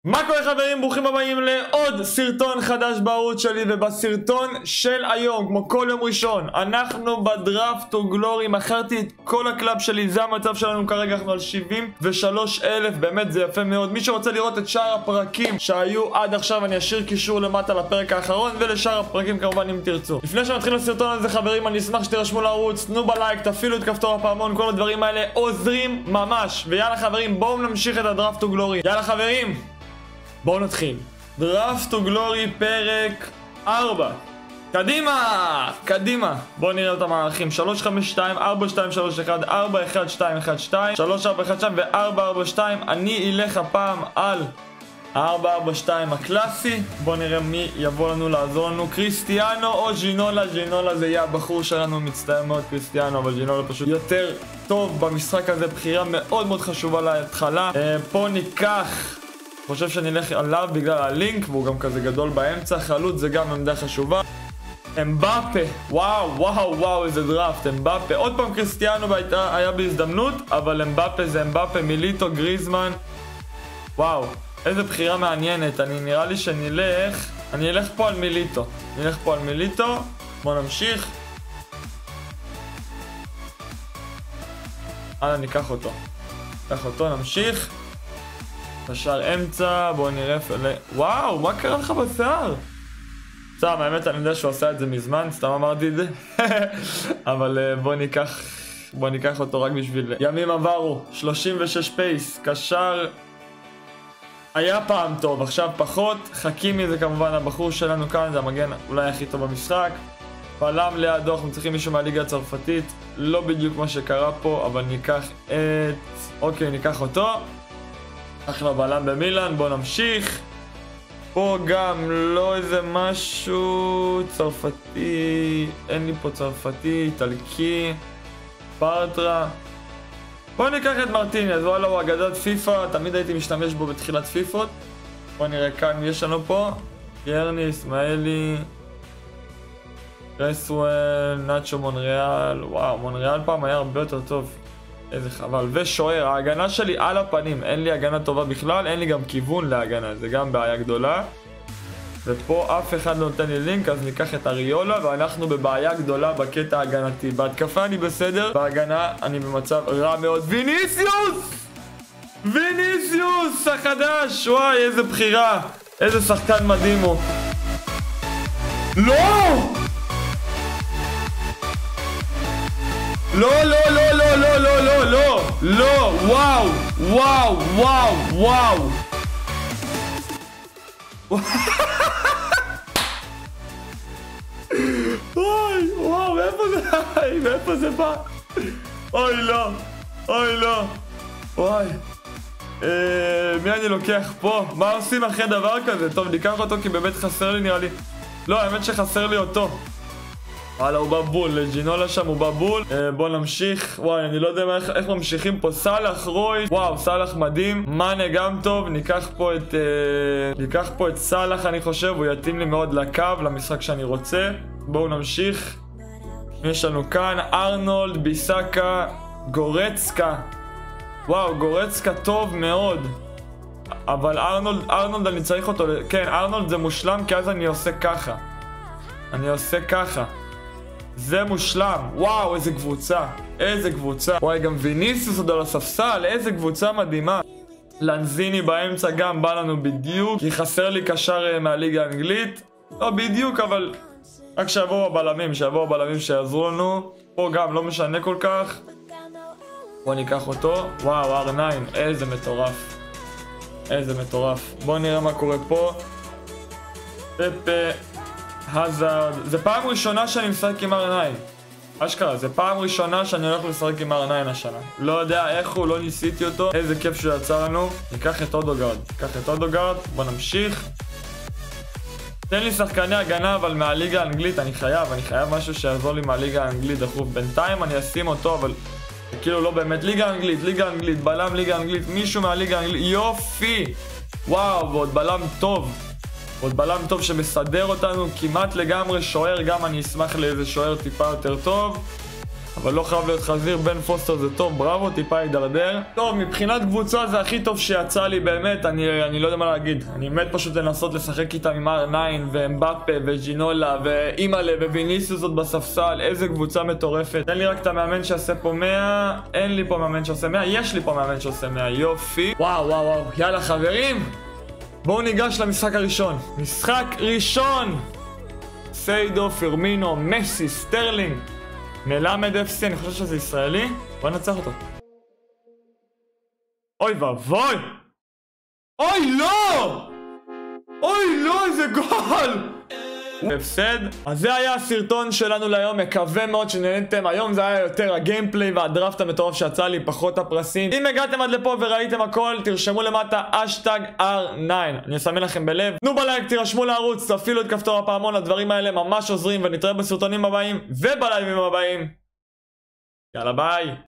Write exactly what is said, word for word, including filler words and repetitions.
מה קורה חברים? ברוכים הבאים לעוד סרטון חדש בערוץ שלי, ובסרטון של היום, כמו כל יום ראשון, אנחנו בדראפט טו גלורי. מכרתי את כל הקלאב שלי, זה המצב שלנו כרגע, אנחנו על שבעים ושלוש אלף, באמת זה יפה מאוד. מי שרוצה לראות את שאר הפרקים שהיו עד עכשיו, אני אשאיר קישור למטה לפרק האחרון, ולשאר הפרקים כמובן אם תרצו. לפני שנתחיל לסרטון הזה חברים, אני אשמח שתירשמו לערוץ, תנו בלייק, תפעילו את כפתור הפעמון, כל הדברים האלה עוזרים ממש. ויאללה חברים, בואו נמשיך את הדראפט טו גלורי. יאללה חברים, בואו נתחיל. דראפט טו גלורי פרק ארבע. קדימה! קדימה! בואו נראה את המערכים. שלוש חמש שתיים, ארבע שתיים שלוש אחת, ארבע אחת שתיים אחת שתיים, שלוש ארבע אחת שתיים ו-ארבע ארבע שתיים. אני אלך הפעם על ארבע ארבע שתיים הקלאסי. בואו נראה מי יבוא לנו לעזור לנו, קריסטיאנו או ג'ינולה. ג'ינולה זה יהיה הבחור שלנו, מצטער מאוד קריסטיאנו, אבל ג'ינולה פשוט יותר טוב במשחק הזה, בחירה מאוד מאוד חשובה להתחלה. אה, פה ניקח, חושב שאני אלך עליו בגלל הלינק, והוא גם כזה גדול באמצע. חלוץ זה גם עמדה חשובה. אמבאפה, וואו וואו וואו איזה דראפט. אמבאפה, עוד פעם קריסטיאנו היה, היה בהזדמנות, אבל אמבאפה זה אמבאפה. מיליטו, גריזמן, וואו איזה בחירה מעניינת. אני נראה לי שנלך, אני אלך פה על מיליטו, נלך פה על מיליטו. בוא נמשיך, הלאה ניקח אותו, ניקח אותו, נמשיך. קשר אמצע, בואו נראה. וואו, מה קרה לך בשיער? סתם, האמת אני יודע שהוא עשה את זה מזמן, סתם אמרתי את זה. אבל בואו ניקח, בואו ניקח אותו רק בשביל ימים עברו. שלושים ושש פייס, קשר היה פעם טוב, עכשיו פחות. חכימי זה כמובן הבחור שלנו כאן, זה המגן אולי הכי טוב במשחק. בלם לידו, אנחנו צריכים מישהו מהליגה הצרפתית, לא בדיוק מה שקרה פה, אבל ניקח את... אוקיי, ניקח אותו. אחלה בלם במילאן. בוא נמשיך. פה גם לא איזה משהו צרפתי, אין לי פה צרפתי, איטלקי, פרטרה. בוא ניקח את מרטינז, וואלה הוא אגדת פיפה, תמיד הייתי משתמש בו בתחילת פיפות. בוא נראה כאן יש לנו פה ירני, אסמאעילי, רסואל, נאצ'ו, מונריאל. וואו, מונריאל פעם היה הרבה יותר טוב, איזה חבל. ושוער, ההגנה שלי על הפנים, אין לי הגנה טובה בכלל, אין לי גם כיוון להגנה, זה גם בעיה גדולה. ופה אף אחד לא נותן לי לינק, אז ניקח את אריולה, ואנחנו בבעיה גדולה בקטע ההגנתי. בהתקפה אני בסדר, בהגנה אני במצב רע מאוד. ויניסיוס! ויניסיוס החדש! וואי איזה בחירה, איזה שחקן מדהים הוא. לא! לא, לא, לא, לא, לא, לא, לא, לא, לא, וואו, וואו, וואו, וואו. אוי, וואו, מאיפה זה, מאיפה זה בא? אוי, לא, אוי, לא, וואי. מי אני לוקח פה? מה עושים אחרי דבר כזה? טוב, ניקח אותו כי באמת חסר לי נראה לי. לא, האמת שחסר לי אותו. וואלה, הוא בבול, לג'ינולה שם הוא בבול. אה, בוא נמשיך. וואי, אני לא יודע איך, איך ממשיכים פה. סלח, רוי, וואו, סלח מדהים. מנה גם טוב. ניקח פה את אה, ניקח פה את סלח, אני חושב, הוא יתאים לי מאוד לקו, למשחק שאני רוצה. בואו נמשיך. יש לנו כאן ארנולד, ביסקה, גורצקה. וואו, גורצקה טוב מאוד, אבל ארנולד, ארנולד אני צריך אותו. כן, ארנולד זה מושלם, כי אז אני עושה ככה, אני עושה ככה, זה מושלם. וואו, איזה קבוצה, איזה קבוצה. וואי, גם ויניסיוס עוד על הספסל, איזה קבוצה מדהימה. לנזיני באמצע גם בא לנו בדיוק, כי חסר לי קשר מהליגה האנגלית. לא בדיוק, אבל רק שיבואו הבלמים, שיבואו הבלמים שיעזרו לנו. פה גם לא משנה כל כך. בוא ניקח אותו. וואו, אר תשע, איזה מטורף, איזה מטורף. בוא נראה מה קורה פה. פפה, הזארד. זה פעם ראשונה שאני משחק עם אר תשע, אשכרה, זה פעם ראשונה שאני הולך לשחק עם אר תשע השנה. לא יודע איך הוא, לא ניסיתי אותו. איזה כיף שהוא יצא לנו. ניקח את אודוגרד, ניקח את אודוגרד. בוא נמשיך. תן לי שחקני הגנה אבל מהליגה האנגלית, אני חייב, אני חייב משהו שיעזור לי מהליגה האנגלית דחוף. בינתיים אני אשים אותו, אבל זה כאילו לא באמת. ליגה אנגלית, ליגה אנגלית, בלם ליגה אנגלית, מישהו מהליגה האנגלית. יופי, וואו, ועוד בלם טוב, עוד בלם טוב שמסדר אותנו כמעט לגמרי. שוער גם אני אשמח לאיזה שוער טיפה יותר טוב. אבל לא חייב להיות חזיר. בן פוסטר זה טוב, בראבו, טיפה הידרדר. טוב, מבחינת קבוצה זה הכי טוב שיצא לי באמת, אני, אני לא יודע מה להגיד. אני מת פשוט לנסות לשחק איתם עם אר תשע ואמבפה וג'ינולה ואימאלה וויניסיוס עוד בספסל. איזה קבוצה מטורפת. תן לי רק את המאמן שעושה פה מאה. אין לי פה מאמן שעושה מאה, יש לי פה מאמן שעושה מאה, יופי. וואו וואו וואו, יאללה חברים, בואו ניגש למשחק הראשון. משחק ראשון, סיידו, פירמינו, מסי, סטרלינג, מלמד אף סי, אני חושב שזה ישראלי. בוא נצח אותו. אוי ואבוי, אוי לא, אוי לא, איזה גול. הפסד. אז זה היה הסרטון שלנו להיום, מקווה מאוד שנהנתם. היום זה היה יותר הגיימפליי והדראפט המטורף שיצא לי, פחות הפרסים. אם הגעתם עד לפה וראיתם הכל, תרשמו למטה אשטג אר תשע, אני אסמן לכם בלב. תנו בלייק, תירשמו לערוץ, תפעילו את כפתור הפעמון, הדברים האלה ממש עוזרים, ונתראה בסרטונים הבאים ובלייבים הבאים. יאללה ביי.